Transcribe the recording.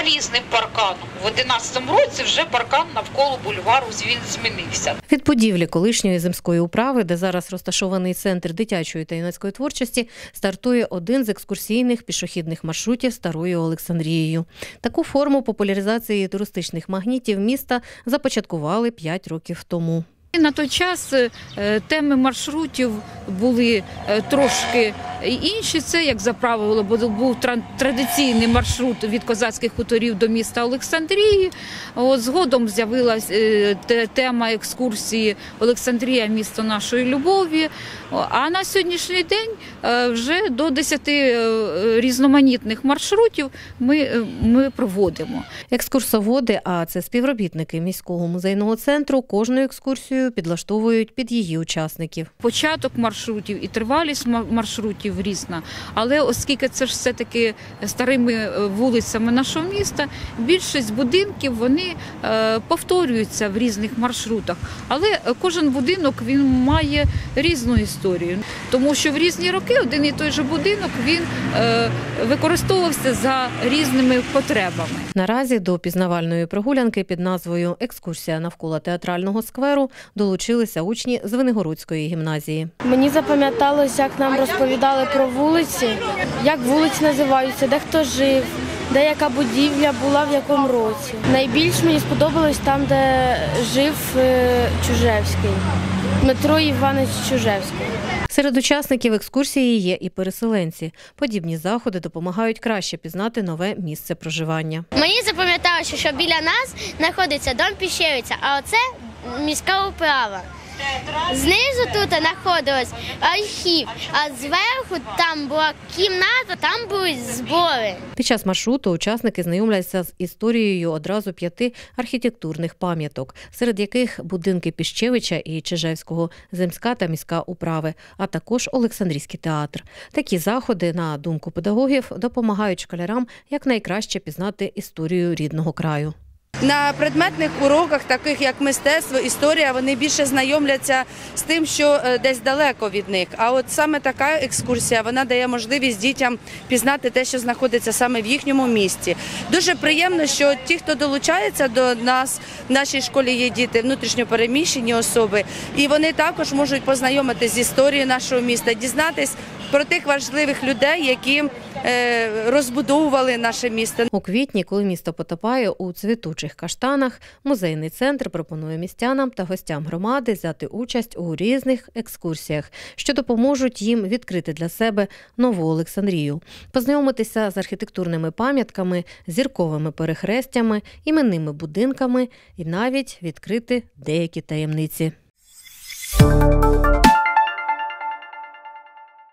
залізним парканом. В 2011 році вже паркан навколо бульвару змінився. Від будівлі колишньої земської управи, де зараз розташований центр дитячої та юнацької творчості, стартує один з екскурсійних пішохідних маршрутів Старою Олександрією. Таку форму популяризації туристичних магнітів міста започаткували 5 років тому. На той час теми маршрутів були трошки інші. Це, як за правило, був традиційний маршрут від козацьких хуторів до міста Олександрії. Згодом з'явилася тема екскурсії «Олександрія – місто нашої любові». А на сьогоднішній день вже до 10 різноманітних маршрутів ми проводимо. Екскурсоводи, а це співробітники міського музейного центру, кожну екскурсію підлаштовують під її учасників. Початок маршрутів і тривалість маршрутів різна, але оскільки це ж все-таки старими вулицями нашого міста, більшість будинків вони повторюються в різних маршрутах, але кожен будинок він має різну історію, тому що в різні роки один і той же будинок він використовувався за різними потребами. Наразі до пізнавальної прогулянки під назвою «Екскурсія навколо театрального скверу» долучилися учні Звенигородської гімназії. Мені запам'яталося, як нам розповідали про вулиці, як вулиці називаються, де хто жив, де яка будівля була в якому році. Найбільш мені сподобалось там, де жив Чужевський, Дмитро Іванович Чужевський. Серед учасників екскурсії є і переселенці. Подібні заходи допомагають краще пізнати нове місце проживання. Мені запам'яталося, що біля нас знаходиться дом Піщевиця, а оце міська управа. Знизу тут знаходилось архів, а зверху там була кімната, там були збори. Під час маршруту учасники знайомляться з історією одразу 5 архітектурних пам'яток, серед яких будинки Піщевича і Чижевського, земська та міська управи, а також Олександрійський театр. Такі заходи, на думку педагогів, допомагають школярам якнайкраще пізнати історію рідного краю. На предметних уроках, таких як мистецтво, історія, вони більше знайомляться з тим, що десь далеко від них. А от саме така екскурсія, вона дає можливість дітям пізнати те, що знаходиться саме в їхньому місті. Дуже приємно, що ті, хто долучається до нас, в нашій школі є діти внутрішньо переміщені особи, і вони також можуть познайомитися з історією нашого міста, дізнатись про тих важливих людей, які розбудовували наше місто. У квітні, коли місто потопає у цвітучих каштанах, музейний центр пропонує містянам та гостям громади взяти участь у різних екскурсіях, що допоможуть їм відкрити для себе нову Олександрію, познайомитися з архітектурними пам'ятками, зірковими перехрестями, іменними будинками і навіть відкрити деякі таємниці.